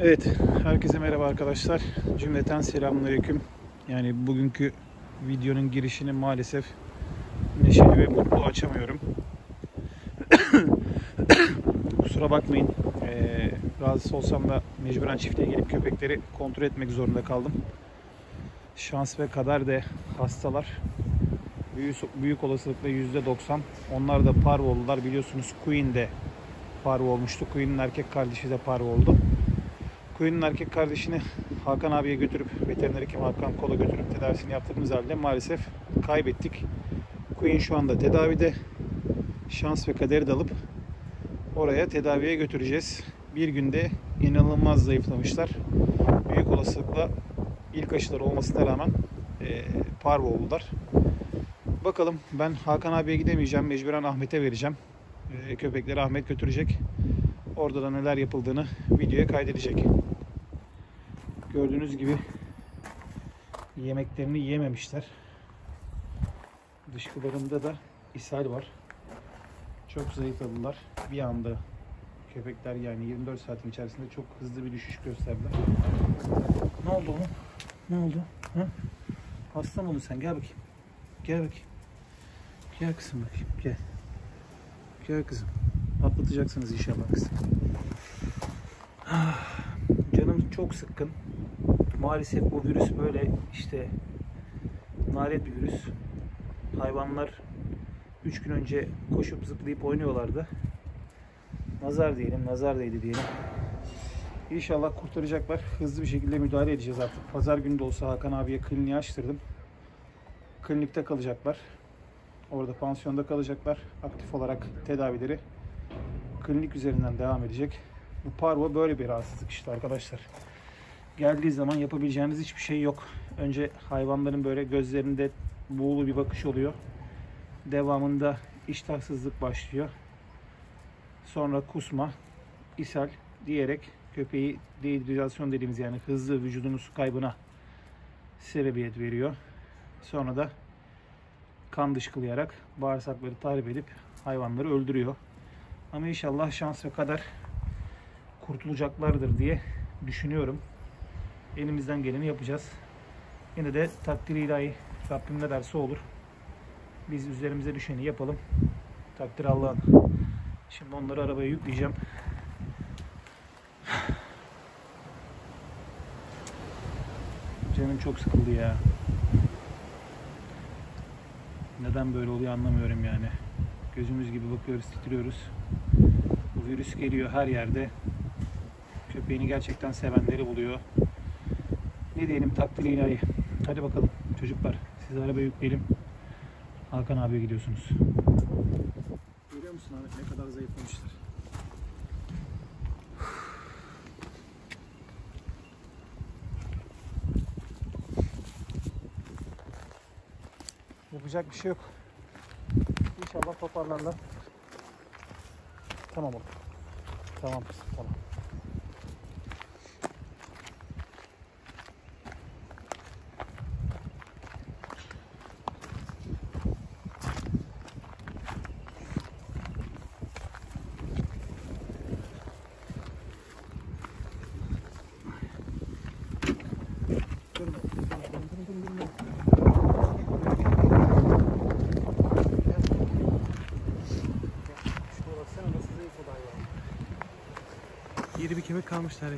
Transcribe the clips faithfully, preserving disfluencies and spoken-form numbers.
Evet, herkese merhaba arkadaşlar. Cümleten selamünaleyküm. Yani bugünkü videonun girişini maalesef neşeli ve mutlu açamıyorum. Kusura bakmayın. Ee, rahatsız olsam da mecburen çiftliğe gelip köpekleri kontrol etmek zorunda kaldım. Şans ve kader de hastalar. Büyük, büyük olasılıkla yüzde doksan. Onlar da parvo oldular. Biliyorsunuz Queen de parvo olmuştu. Queen'in erkek kardeşi de parvo oldu. Queen'in erkek kardeşini Hakan abiye götürüp, veteriner hekim Hakan Kol'a götürüp tedavisini yaptığımız halde maalesef kaybettik. Queen şu anda tedavide. Şans ve kaderi de alıp oraya tedaviye götüreceğiz. Bir günde inanılmaz zayıflamışlar. Büyük olasılıkla ilk aşıları olmasına rağmen e, parvo oldular. Bakalım, ben Hakan abiye gidemeyeceğim. Mecburen Ahmet'e vereceğim. E, köpekleri Ahmet götürecek. Orada da neler yapıldığını videoya kaydedecek. Gördüğünüz gibi yemeklerini yememişler. Dışkılarında da ishal var. Çok zayıfladılar. Bir anda köpekler yani yirmi dört saatin içerisinde çok hızlı bir düşüş gösterdiler. Ne oldu oğlum? Ne oldu? Ha? Hasta mı oldun sen? Gel bakayım. Gel bakayım. Gel kızım bakayım. Gel. Gel kızım. Atlatacaksınız inşallah kızım. Canım çok sıkkın. Maalesef bu virüs böyle işte nalet bir virüs. Hayvanlar üç gün önce koşup zıplayıp oynuyorlardı. Nazar diyelim, nazar değdi diyelim. İnşallah kurtaracaklar. Hızlı bir şekilde müdahale edeceğiz artık. Pazar günü de olsa Hakan abiye kliniği açtırdım. Klinikte kalacaklar. Orada pansiyonda kalacaklar. Aktif olarak tedavileri klinik üzerinden devam edecek. Bu parvo böyle bir rahatsızlık işte arkadaşlar. Geldiği zaman yapabileceğiniz hiçbir şey yok. Önce hayvanların böyle gözlerinde buğulu bir bakış oluyor. Devamında iştahsızlık başlıyor. Sonra kusma, ishal diyerek köpeği dehidrasyon dediğimiz yani hızlı vücudunun su kaybına sebebiyet veriyor. Sonra da kan dışkılayarak bağırsakları tahrip edip hayvanları öldürüyor. Ama inşallah şans ve kader kurtulacaklardır diye düşünüyorum. Elimizden geleni yapacağız. Yine de takdir ilahi, Rabbim ne derse olur. Biz üzerimize düşeni yapalım. Takdir Allah'ın. Şimdi onları arabaya yükleyeceğim. Canım çok sıkıldı ya. Neden böyle oluyor anlamıyorum yani. Gözümüz gibi bakıyoruz, titriyoruz. Bu virüs geliyor her yerde. Köpeğini gerçekten sevenleri buluyor. Ne diyelim, takdir ilahi. Hadi bakalım çocuklar, siz arabaya yükleyelim. Hakan abiye gidiyorsunuz. Görüyor musun Ahmet ne kadar zayıflamışlar. Yapacak bir şey yok. İnşallah toparlarlar. Tamam oğlum. Tamam kızım, tamam. Yeri bir kemik kalmışlar ya.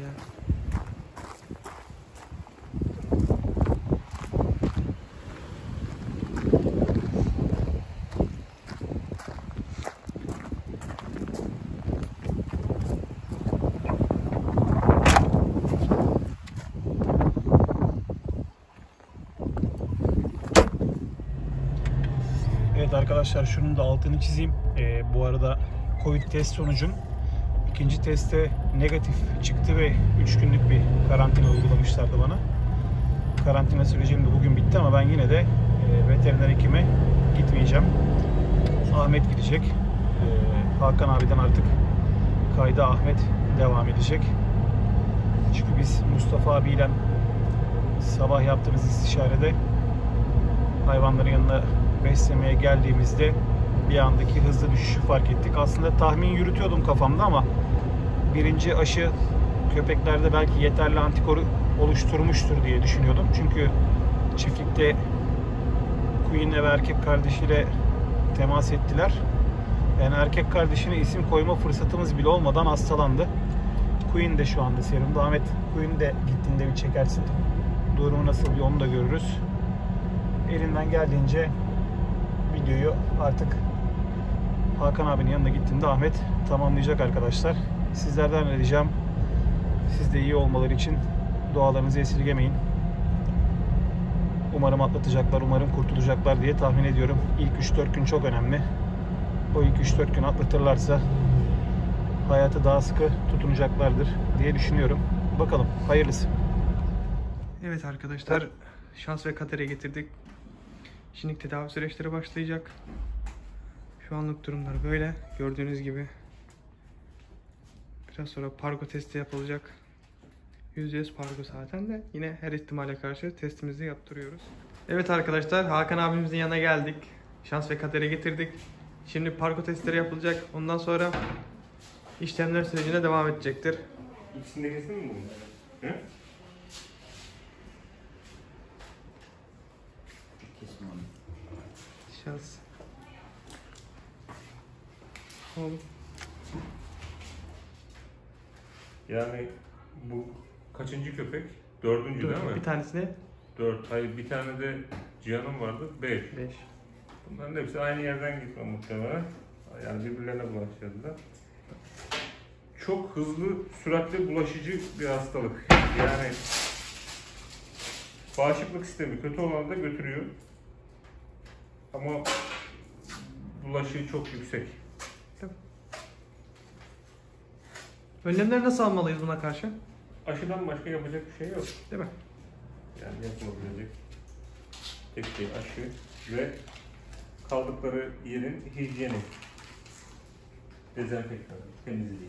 Evet arkadaşlar, şunun da altını çizeyim. Ee, bu arada Covid test sonucum İkinci testte negatif çıktı ve üç günlük bir karantina uygulamışlardı bana. Karantina sürecim de bugün bitti ama ben yine de e, veteriner hekime gitmeyeceğim. Ahmet gidecek. E, Hakan abiden artık kayda Ahmet devam edecek. Çünkü biz Mustafa abiyle sabah yaptığımız istişarede hayvanların yanına beslemeye geldiğimizde bir andaki hızlı düşüşü fark ettik. Aslında tahmin yürütüyordum kafamda ama birinci aşı köpeklerde belki yeterli antikoru oluşturmuştur diye düşünüyordum. Çünkü çiftlikte Queen'le ve erkek kardeşiyle temas ettiler. Yani erkek kardeşine isim koyma fırsatımız bile olmadan hastalandı. Queen de şu anda serumda. Ahmet, Queen de gittiğinde bir çekersin. Durumu nasıl bir onu da görürüz. Elinden geldiğince videoyu artık Hakan abinin yanına gittiğinde Ahmet tamamlayacak arkadaşlar. Sizlerden ricam, siz de iyi olmaları için dualarınızı esirgemeyin. Umarım atlatacaklar, umarım kurtulacaklar diye tahmin ediyorum. İlk üç dört gün çok önemli. O ilk üç dört gün atlatırlarsa hayatı daha sıkı tutunacaklardır diye düşünüyorum. Bakalım, hayırlısı. Evet arkadaşlar, şans ve kadere getirdik. Şimdi tedavi süreçleri başlayacak. Şu anlık durumları böyle. Gördüğünüz gibi. Biraz sonra pargo testi yapılacak. yüzde yüz pargo zaten de. Yine her ihtimale karşı testimizi yaptırıyoruz. Evet arkadaşlar, Hakan abimizin yanına geldik. Şans ve kadere getirdik. Şimdi pargo testleri yapılacak. Ondan sonra işlemler sürecine devam edecektir. İçinde kesin mi bunlar? He? Kesin onu. Şans. Oğlum. Yani bu kaçıncı köpek? Dördüncü değil mi? Bir tanesine Dört. Hayır, bir tane de Cihan'ın vardı. Beş. beş. Bunların hepsi aynı yerden gitme muhtemelen. Yani birbirlerine bulaştırdılar. Çok hızlı, süratle bulaşıcı bir hastalık. Yani bağışıklık sistemi kötü olanı da götürüyor. Ama bulaşığı çok yüksek. Önlemleri nasıl almalıyız buna karşı? Aşıdan başka yapacak bir şey yok. Değil mi? Yani yapılabilecek tek şey aşı ve kaldıkları yerin hijyeni, dezenfektanı, temizliği.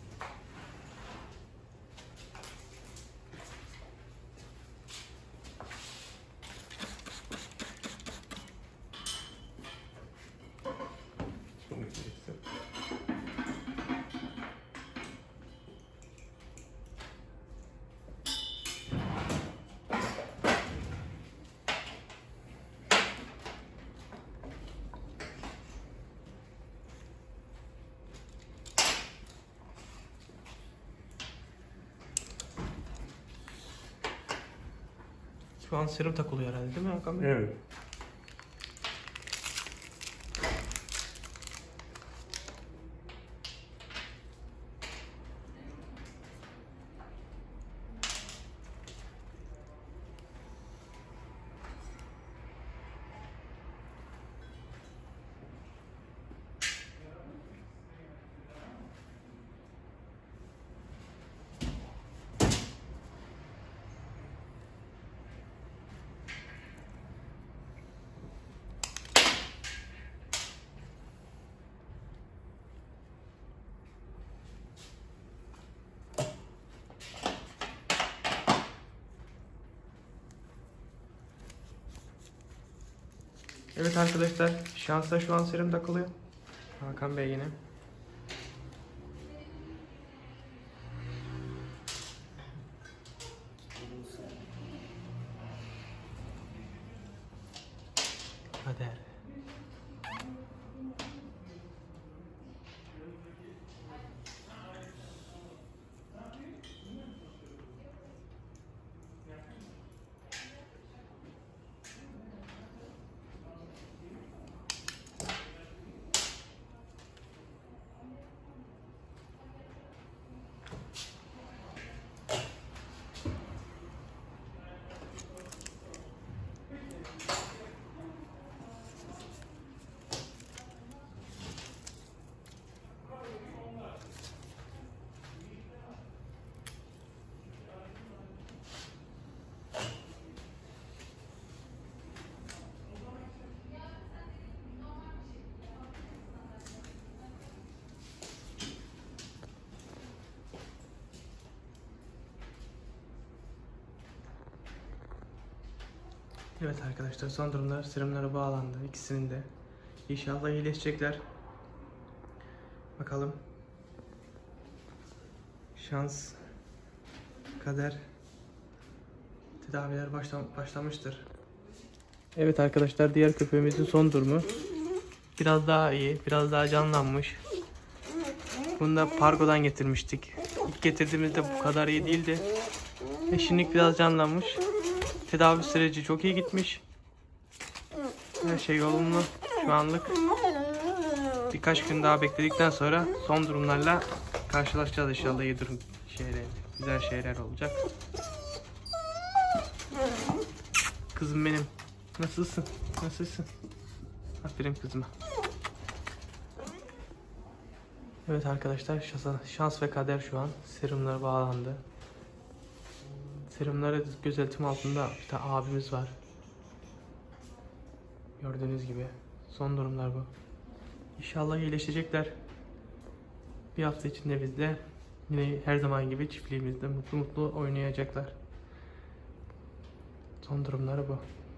Şu an serum takılıyor herhalde değil mi Hakan Bey? Evet. Evet arkadaşlar, şansa şu an serum takılıyor. Hakan Bey yine. Kader. Evet arkadaşlar, son durumlar, serumlara bağlandı ikisinin de. İnşallah iyileşecekler. Bakalım. Şans Kader tedaviler başlam başlamıştır. Evet arkadaşlar, diğer köpeğimizin son durumu. Biraz daha iyi, biraz daha canlanmış. Bunu da Pargo'dan getirmiştik. İlk getirdiğimizde bu kadar iyi değildi. Ve şimdilik biraz canlanmış. Tedavi süreci çok iyi gitmiş. Her şey yolunda şu anlık. Birkaç gün daha bekledikten sonra son durumlarla karşılaşacağız inşallah. İyi durum şeyler, güzel şeyler olacak. Kızım benim. Nasılsın? Nasılsın? Aferin kızıma. Evet arkadaşlar, Şans ve Kader şu an serumlara bağlandı. Serumları gözetim altında bir tane abimiz var. Gördüğünüz gibi son durumlar bu. İnşallah iyileşecekler. Bir hafta içinde biz de yine her zaman gibi çiftliğimizde mutlu mutlu oynayacaklar. Son durumları bu.